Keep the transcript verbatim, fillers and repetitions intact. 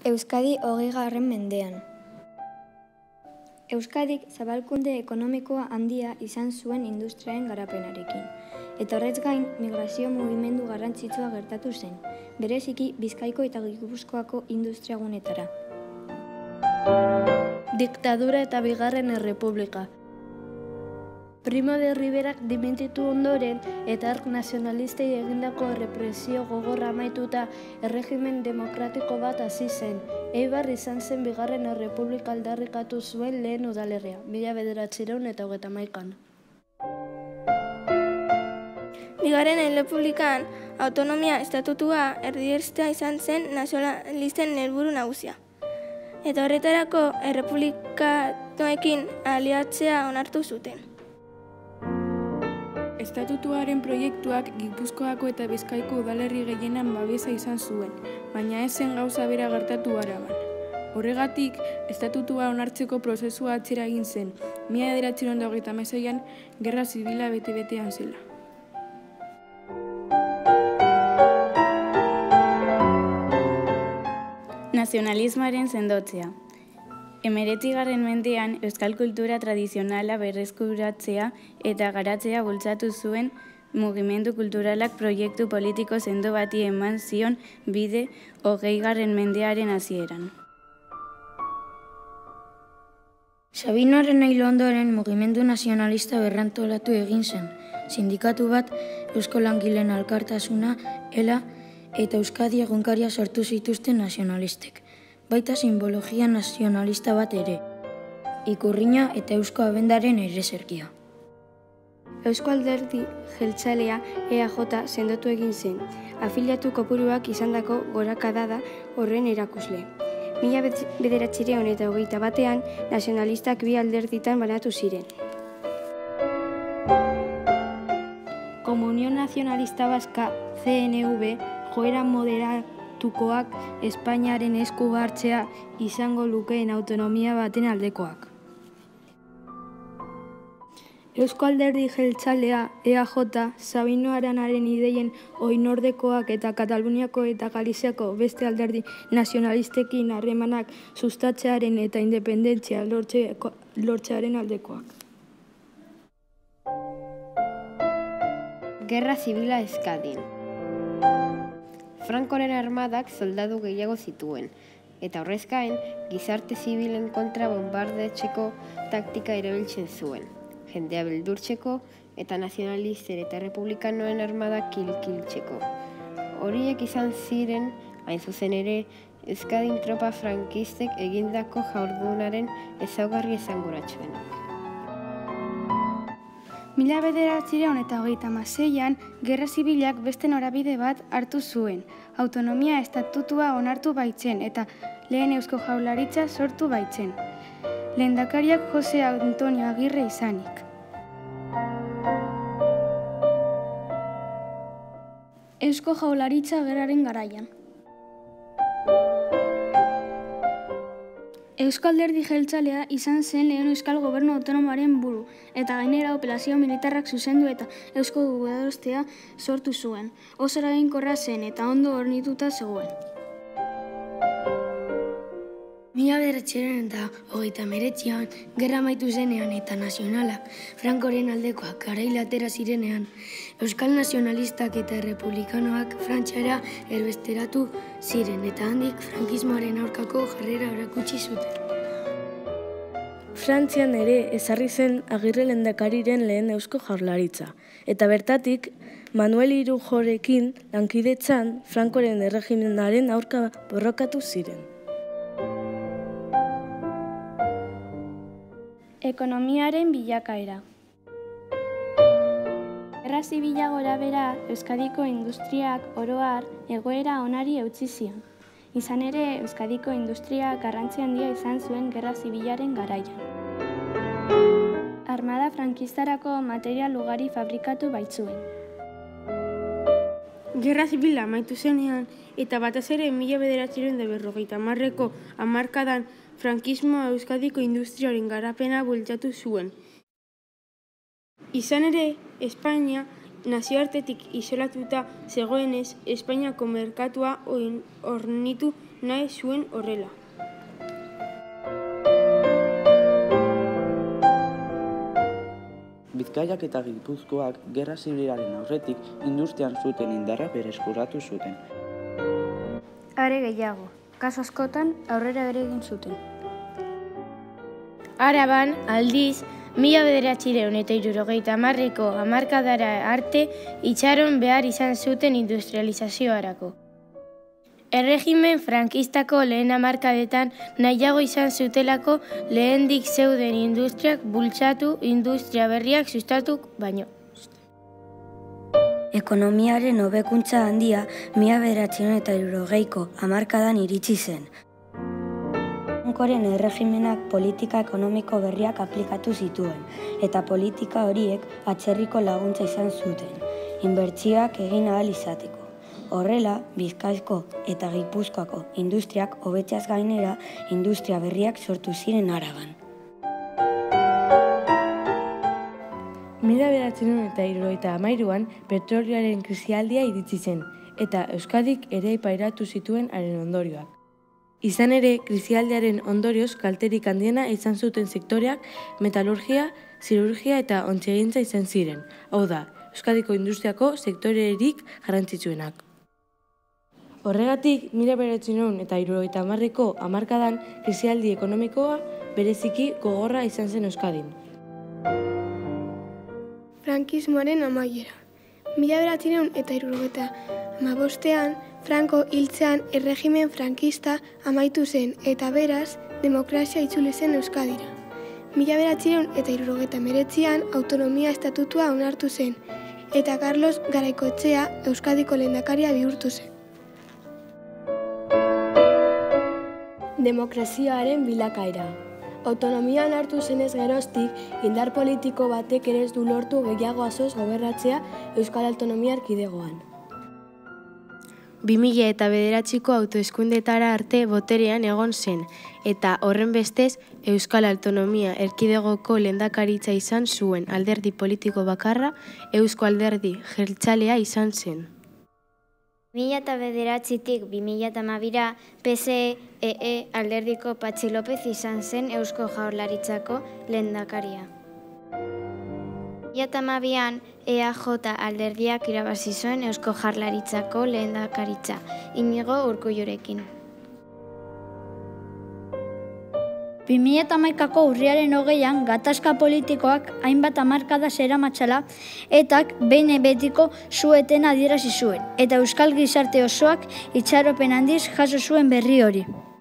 Euskadi hogeigarren mendean. Euskadik zabalkunde ekonomikoa handia izan zuen industriaren garapenarekin, eta horrez gain migrazio mugimendu garrantzitsua gertatu zen, bereziki Bizkaiko eta Gipuzkoako industriagunetara. Diktadura eta Bigarren Errepublika. Primo de Riverak dimentitu ondoren eta ark nazionalistei egindako errepresio gogorra amaituta erregimen demokratiko bat hasi zen. Eibar izan zen Bigarren Errepublika aldarrikatu zuen lehen udalerria, mila bederatziehun eta hogeita hamaikan. Bigarren Errepublikan autonomia estatutua erdierstea izan zen nazionalisten helburu nagusia. Eta horretarako errepublikanoekin aliatzea onartu zuten. Estatutuaren proiektuak Gipuzkoako eta Bizkaiko udalerri gehienan babesa izan zuen, baina ez zen gauza bera gertatu Araban. Horregatik, estatutua onartzeko prozesua atzera egin zen, mila bederatziehun eta hogeita hamaseian gerra zibila bete-betean zela. Nazionalismoaren sendotzea. Hemeretzigarren mendean euskal kultura tradizionala berreskuratzea eta garatzea bultzatu zuen mugimendu kulturalak proiektu politiko sendo bati eman zion bide hogeigarren mendearen hasieran. Sabinoaren hil ondoren mugimendu nazionalista berrantolatu egin zen, sindikatu bat, Eusko Langileen Elkartasuna, ELA eta Euskadi egunkaria sortu zituzten nazionalistek. Baita simbologia nazionalista bat ere, ikurrina eta Eusko Abendaren ereserkia. Eusko Alderdi Jeltzalea E A J sendotu egin zen, afiliatu kopuruak izandako gorakada da horren erakusle. Mila bederatziehun eta hogeita batean nazionalistak bi alderditan banatu ziren. Komunión Nacionalista Vasca, C N V, joera moderatukoak Espainiaren esku hartzea izango lukeen autonomia baten aldekoak. Eusko Alderdi Jeltzalea E A J Sabino Aranaren ideien oinordekoak eta Kataluniako eta Galiziako beste alderdi nazionalistekin harremanak sustatzearen eta independentzia lortzearen aldekoak. Gerra zibila Euskadin. Frankoren armadak soldadu gehiago zituen, eta horrez gain, gizarte zibilen kontra bombardetzeko taktika erabiltzen zuen, jendea beldurtzeko eta nazionalisten eta republikanoen armadak kilkiltzeko. Horiek izan ziren, hain zuzen ere, Euskadin tropa frankistek egindako jardunaren ezaugarri esanguratsuenak. Mila bederatziehun eta hogeita hamaseian, gerra zibilak beste norabide bat hartu zuen. Autonomia estatutua onartu baitzen eta lehen Eusko Jaurlaritza sortu baitzen. Lehendakariak Jose Antonio Agirre izanik. Eusko Jaurlaritza gerraren garaian. Eusko Alderdi Jeltzalea izan zen lehen Euskal Gobernu Autonomoaren buru, eta gainera operazio militarrak zuzendu eta Eusko Gudarostea sortu zuen. Oso eraginkorra zen eta ondo hornituta zegoen. Mila bederatziehun eta hogeita hemeretzian gerra amaitu zenean eta nazionalak Frankoren aldekoak garaile atera zirenean, euskal nazionalistak eta errepublikanoak Frantziara erbesteratu ziren eta handik frankismoaren aurkako jarrera erakutsi zuten. Frantzian ere ezarri zen Agirre lehendakariren lehen Eusko Jaurlaritza, eta bertatik Manuel Irujorekin lankidetzan Frankoren erregimenaren aurka borrokatu ziren. Ekonomiaren bilakaera. Gerra zibila gorabehera Euskadiko industriak oro har egoera onari eutsi zion. Izan ere, Euskadiko industria garrantzi handia izan zuen gerra zibilaren garaian. Armada frankistarako material ugari fabrikatu baitzuen. Gerra zibila amaitu zenean eta batez ere mila bederatziehun eta berrogeita hamarreko hamarkadan frankismoa Euskadiko industriaren garapena bultzatu zuen. Izan ere, Espainia nazioartetik isolatuta zegoenez, Espainiako merkatua hornitu nahi zuen horrela. Bizkaiak eta Gipuzkoak gerra zibilaren aurretik industrian zuten indarra berreskuratu zuten. Are gehiago, kasu askotan aurrera ere egin zuten. Araban, aldiz, mila bederatziehun eta hirurogeita hamarreko hamarkadara arte itxaron behar izan zuten industrializazioarako. Erregimen frankistako lehen hamarkadetan nahiago izan zutelako lehendik zeuden industriak bultzatu, industria berriak sustatuk baino. Ekonomiaren hobekuntza handia mila bederatziehun eta hirurogeiko hamarkadan iritsi zen. Frankoren erregimenak politika ekonomiko berriak aplikatu zituen, eta politika horiek atzerriko laguntza izan zuten, inbertsioak egin ahal izateko. Horrela, Bizkaiko eta Gipuzkoako industriak hobetzeaz gainera industria berriak sortu ziren Araban. Mila bederatziehun eta hirurogeita hamairuan petrolioaren krisialdia iritsi zen, eta Euskadik ere pairatu zituen haren ondorioak. Izan ere, krisialdiaren ondorioz kalterik handiena izan zuten sektoreak metalurgia, zirurgia eta ontzigintza izan ziren, hau da, Euskadiko industriako sektorerik garrantzitsuenak. Horregatik, mila bederatziehun eta hirurogeita hamarreko hamarkadan krisialdi ekonomikoa bereziki gogorra izan zen Euskadin. Frankismoaren amaiera. Mila bederatziehun eta hirurogeita hamabostean, Franco hiltzean erregimen frankista amaitu zen eta beraz, demokrazia itzuli zen Euskadira. Mila bederatziehun eta hirurogeita hemeretzian autonomia estatutua onartu zen eta Carlos Garaikoetxea Euskadiko lehendakaria bihurtu zen. Demokraziaren bilakaera. Autonomia onartu zenez geroztik, indar politiko batek ere ez du lortu gehiago azoz gobernatzea Euskal Autonomia Erkidegoan. bi mila eta bederatziko autoeskundetara arte boterean egon zen, eta horren bestez Euskal Autonomia Erkidegoko lehendakaritza izan zuen alderdi politiko bakarra, Eusko Alderdi Jeltzalea izan zen. bi mila eta bederatzitik bi mila eta hamabira P S E E alderdiko Patxi López izan zen Eusko Jaurlaritzako lehendakaria. bi mila eta hamabian E A J alderdiak irabazi zuen Eusko Jaurlaritzako lehendakaritza, Inigo Urkullurekin. bi mila eta hamaikako urriaren hogeian gatazka politikoak hainbat hamarkada zeramatzala etak behin betiko su-etena adierazi zuen, eta euskal gizarte osoak itxaropen handiz jaso zuen berri hori.